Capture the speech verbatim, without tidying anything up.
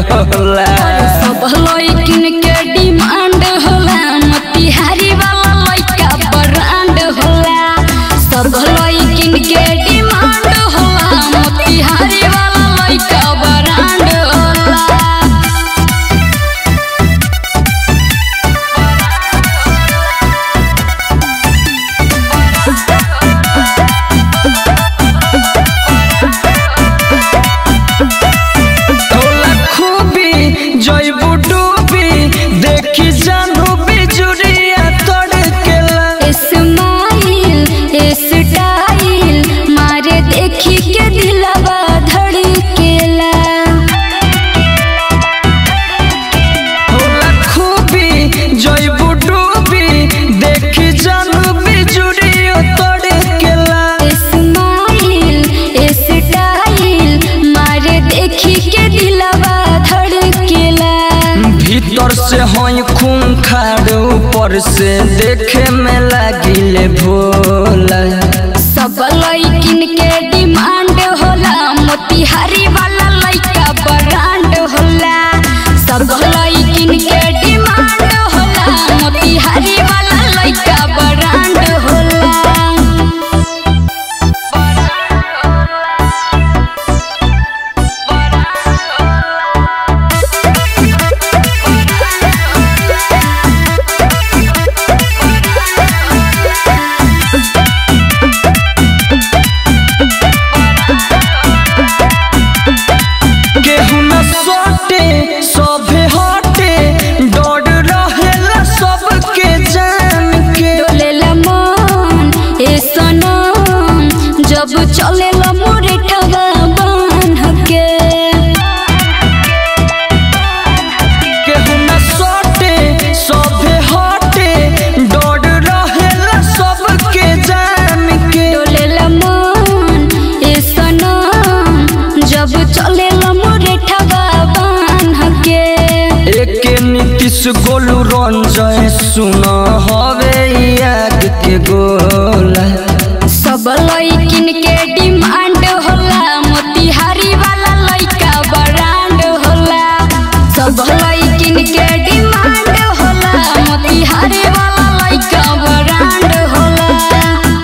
होला। सब लइकिन के डिमांड होला, मोतिहारी वाला लइका ब्रांड होला। सब लइकिन के डिमांड होला, मोतिहारी वाला लइका ब्रांड होला। भीतर से हई खून खाड़, ऊपर से देखे में लागिले भोला। सब लइकिन के डिमांड होला, मोतिहारी वाला लइका ब्रांड होला। सब लइकिन के डिमांड होला, मोतिहारी वाला लइका ब्रांड होला। जब चले मोरे ठगा बांध के केहू न सोटे सभे हटे, डर रहेला सबके जान के। डोलेला मन ए सनम, जब चले मोरे ठगा बांध के। एके नीतीश गोलू रंजय सुन हवे याद के गोला। सब लई